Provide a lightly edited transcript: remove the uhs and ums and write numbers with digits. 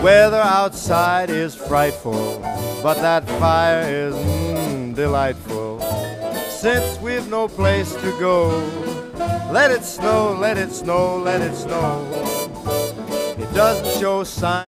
weather outside is frightful, but that fire is delightful. Since we've no place to go, let it snow, let it snow, let it snow. It doesn't show signs